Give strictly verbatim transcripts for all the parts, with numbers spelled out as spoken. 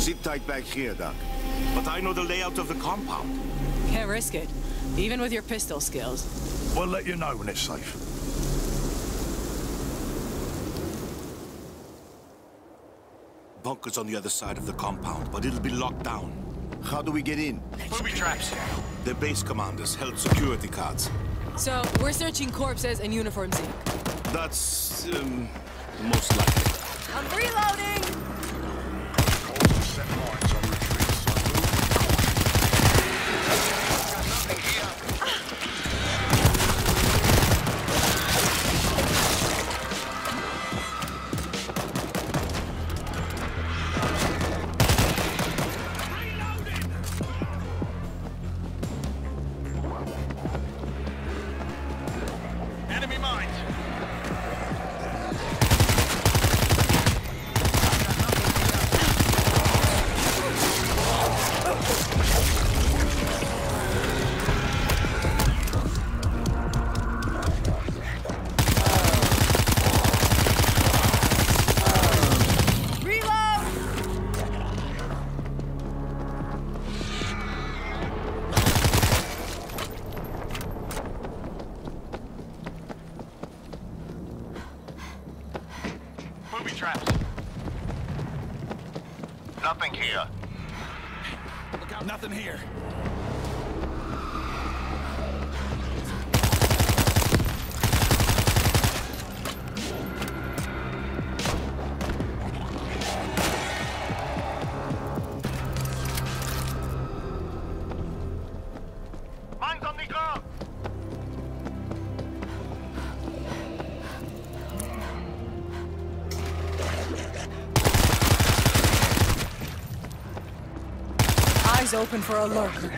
Sit tight back here, Doc. But I know the layout of the compound. Can't risk it, even with your pistol skills. We'll let you know when it's safe. Bunker's on the other side of the compound, but it'll be locked down. How do we get in? Booby traps. The base commanders held security cards. So, we're searching corpses and uniforms, Zeke. That's, um, most likely. I'm reloading! Set lines on retreat, so Got nothing here. Enemy mines. Booby traps. Nothing here. Look out. Nothing here. Mines on the ground. Eyes open for a lurker.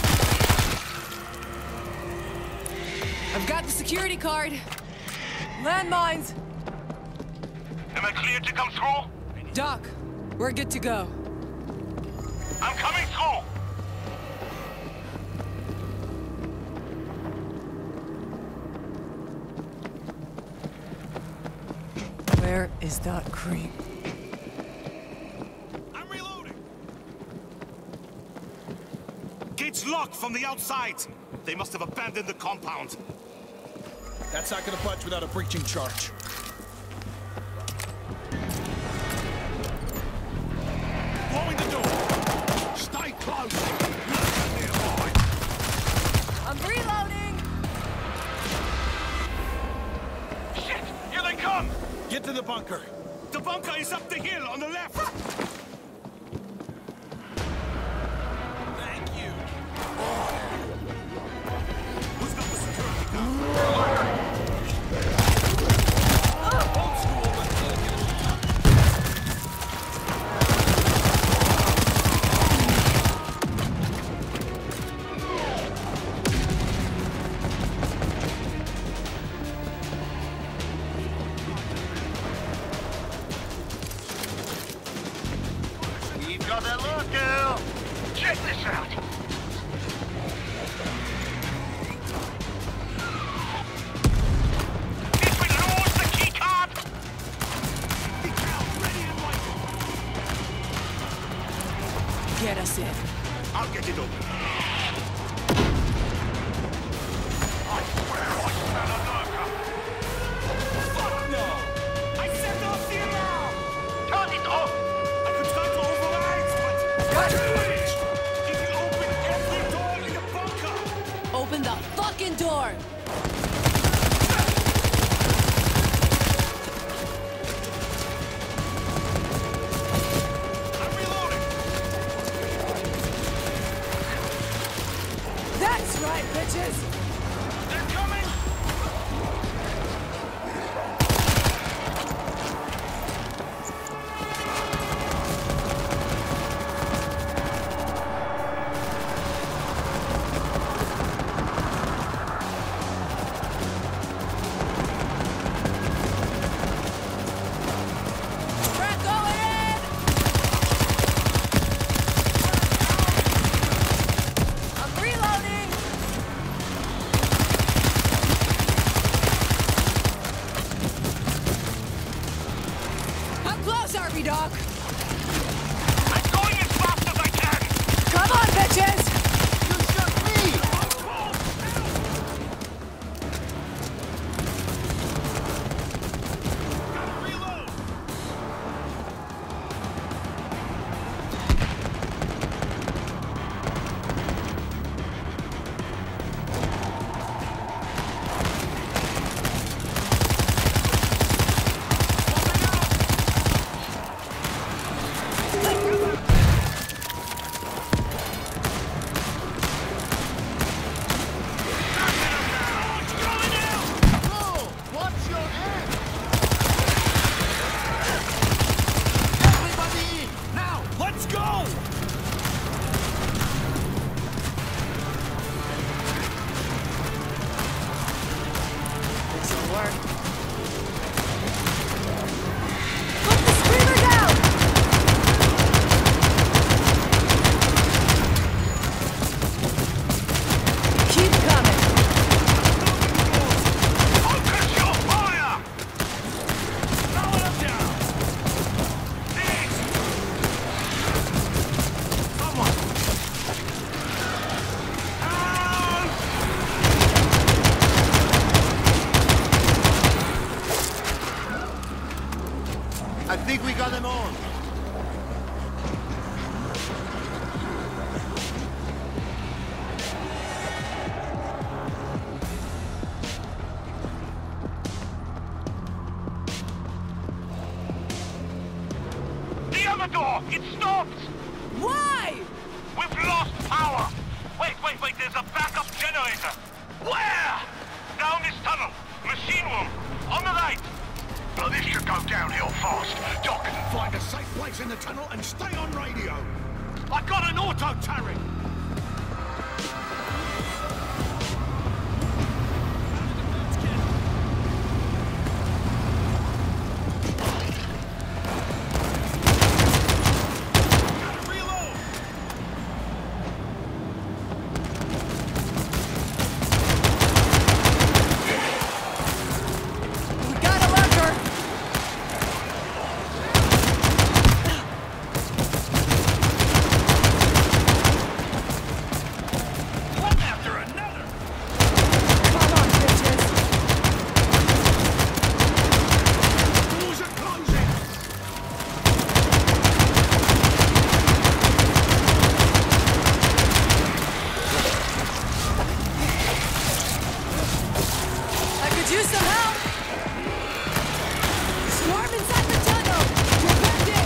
I've got the security card. Landmines. Am I clear to come through? Doc, we're good to go. I'm coming through. Where is that creep? I'm reloading. Gates locked from the outside. They must have abandoned the compound. That's not gonna budge without a breaching charge. blowing the door. Stay close. I'm reloading! Shit! Here they come! Get to the bunker. The bunker is up the hill on the left. Thank you. Who's got the security guard? Old school, but still get You've got that look, girl. Check this out. Did we lose the key card? Get us in. I'll get it open. I swear I smell a lurker. Fuck no! I set off the alarm! Turn it off. I could try to override, but... If you open every door in the bunker! Open the fucking door! I'm reloading. That's right, bitches! They're coming. We're going in! I'm reloading! How close are we, Doc? I'm going car. Put the screamer down! Keep coming. Focus your fire! Power them down! This! Someone! Help! I think we got them all. The other door! It stopped! Why? We've lost power! Wait, wait, wait, there's a backup generator! Where? Down this tunnel! Machine room! On the right! Well, this should go downhill fast. Doc, Find a safe place in the tunnel and stay on radio. I got an auto turret! Gotta reload! We got a lurker! One after another! Come on, bitches! Doors are closing. I could use some help! Storm inside the tunnel! Defend it!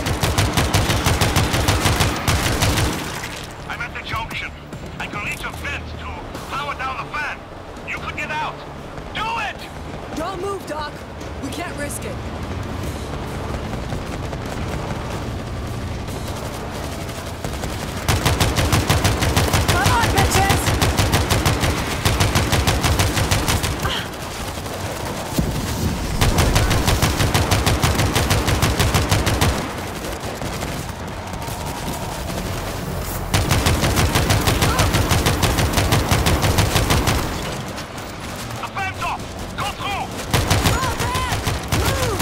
I'm at the junction. I can reach a vent to power down the fan. You could get out. Do it! Don't move, Doc. We can't risk it. Come on, bitches! The fan's off! Go through! Oh, man! Move!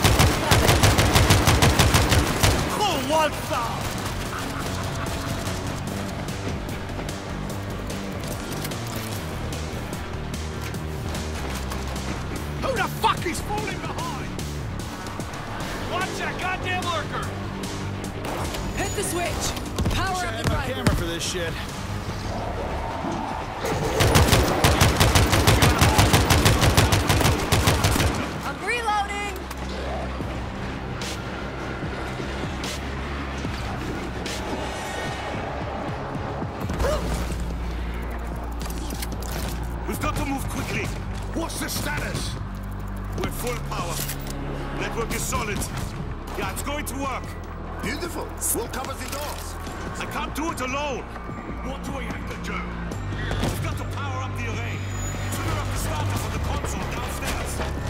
Cool waltzer! Who the fuck is falling behind? Watch that goddamn lurker! Hit the switch! Power Wish I up had the my driver! camera for this shit. I'm reloading! We've got to move quickly. What's the status? We're full power. Network is solid. Yeah, it's going to work. Beautiful. We'll cover the doors. I can't do it alone. What do we have to do? We've got to power up the array. Trigger up the starters on the console downstairs.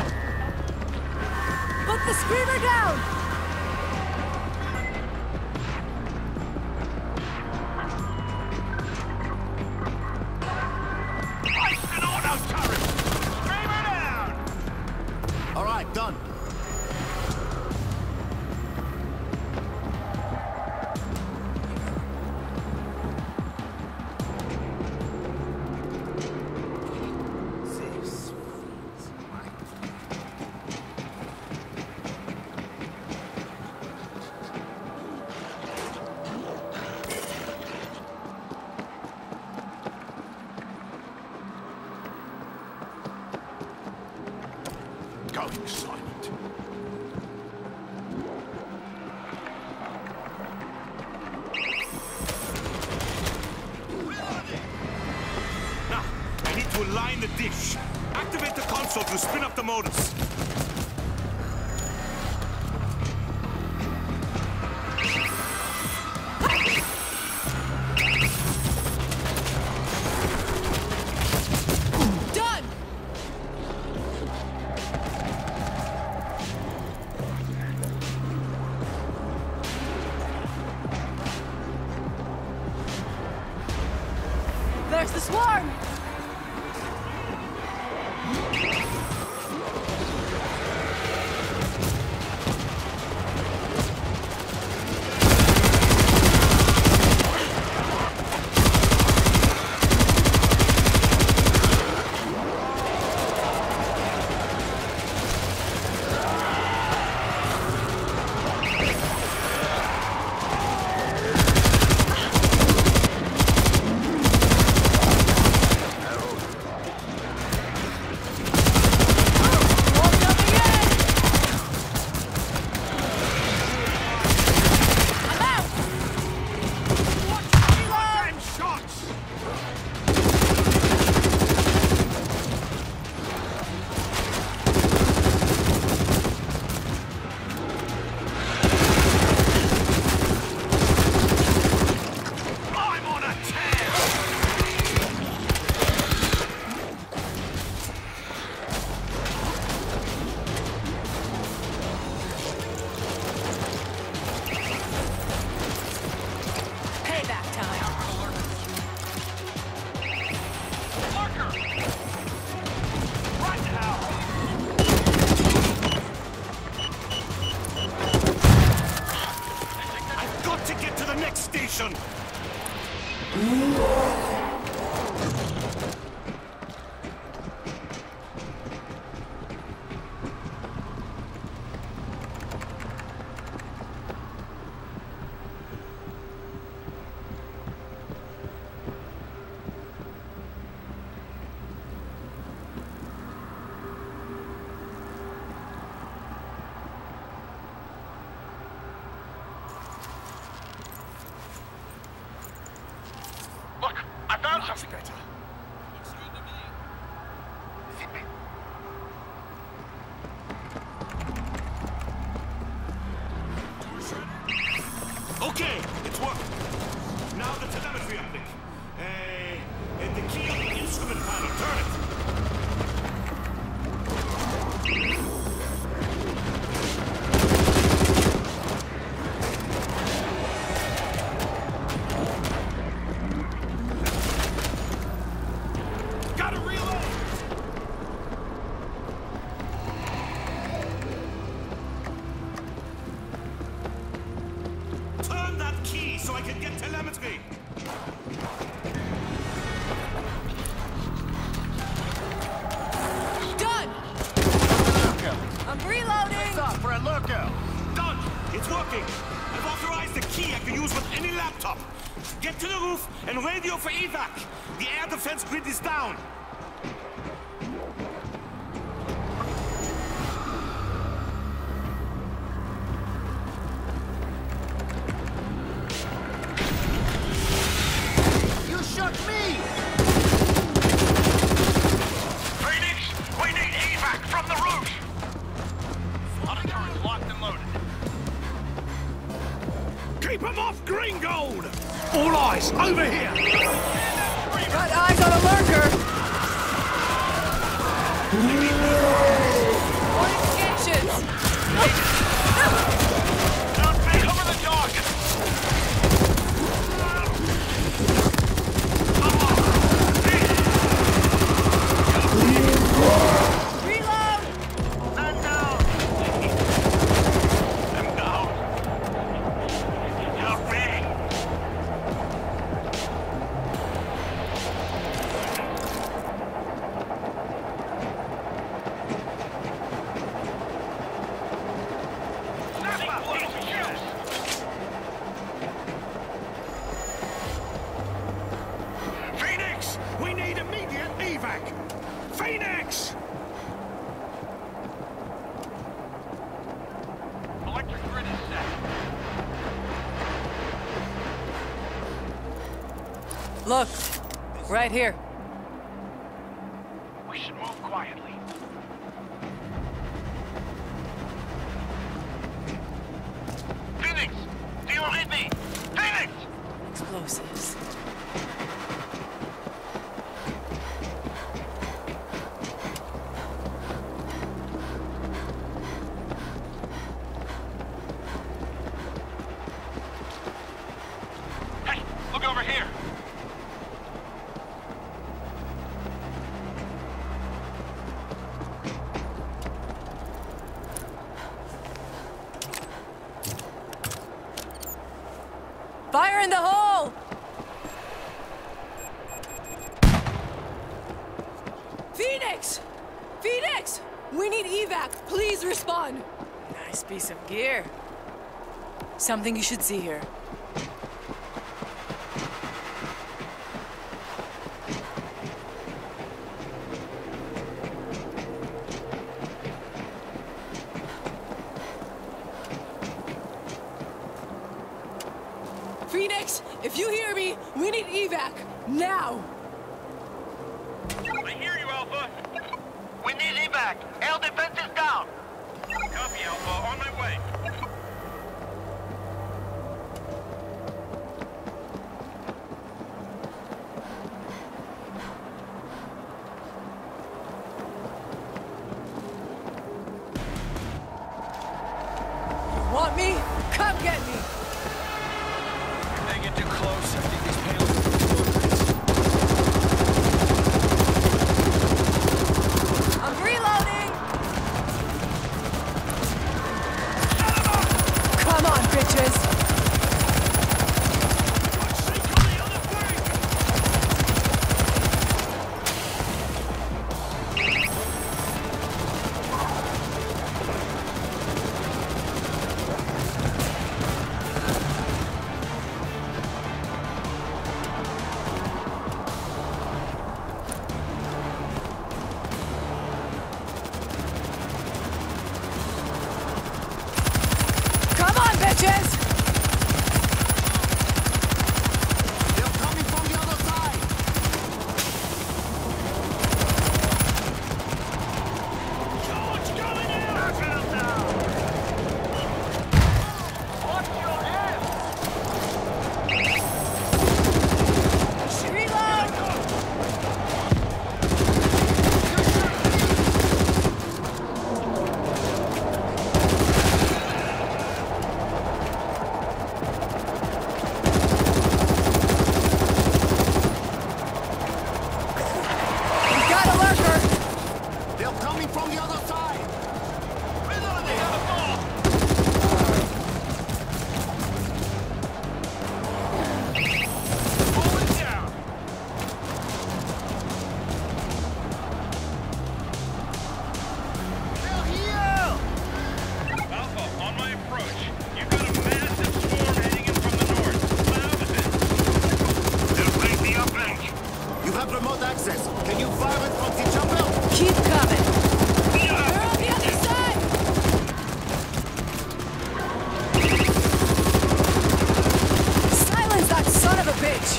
Put the screamer down! Ice and auto turret! Screamer down! All right, done. Going silent. Now, I need to align the dish. Activate the console to spin up the motors. Done! the swarm! Okay, it's working. Now the telemetry uplink. Uh, and the key on the instrument panel. Turn it. Gotta reload! Turn that key so I can get telemetry. Done! I'm reloading! Stop for a lookout. Done! It's working! I've authorized the key I can use with any laptop. Get to the roof and radio for evac. The air defense grid is down. You shot me! Phoenix, we need evac from the roof! Auto turret locked and loaded. Keep them off green gold! All eyes, over here! Got eyes on a lurker! Fortifications! Don't be cover the target! Reload! I'm down! I'm down! Help me! Phoenix! We need immediate evac! Phoenix! Electric grid is set. Look, right here. We should move quietly. Phoenix! Do you read me? Phoenix! Explosives. Hey, look over here. Fire in the hole! Phoenix! Phoenix! We need evac. Please respond. Nice piece of gear. Something you should see here. Phoenix, if you hear me, we need evac. Now! I hear you, Alpha. We need evac. Air defense is down. Copy, Alpha. On my way. You want me? Come get me! If they get too close, I think these payloads will I'm reloading! Come on, bitches! Come on, bitches! They're coming from the other side! George, coming out! Knock it down! Watch your head! Reload! We got a lurker! They're coming from the other side! Reloading! Have a ball! Falling down! They're here! Alpha, on my approach. You've got a massive swarm heading in from the north. Loud as it. They'll break the uplink. You have remote access. Can you fire it from the chapel? Keep coming! They're on the other side! Silence that son of a bitch!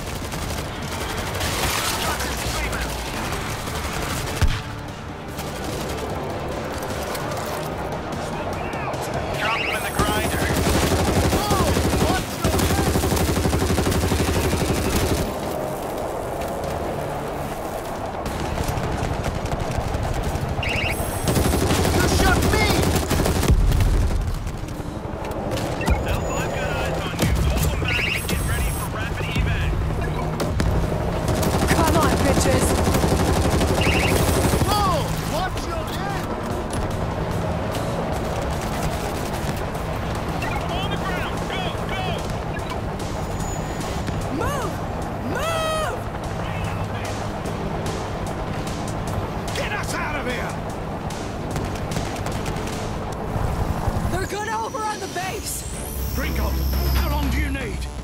Drop them in the grinder. You shot me! Alpha, I've got eyes on you. Hold them back and get ready for rapid evac. Come on, bitches! Whoa! Watch your head! On the ground. Go, go! Move! Move! Get us out of here! They're gonna overrun the base! Gringo, how long do you need?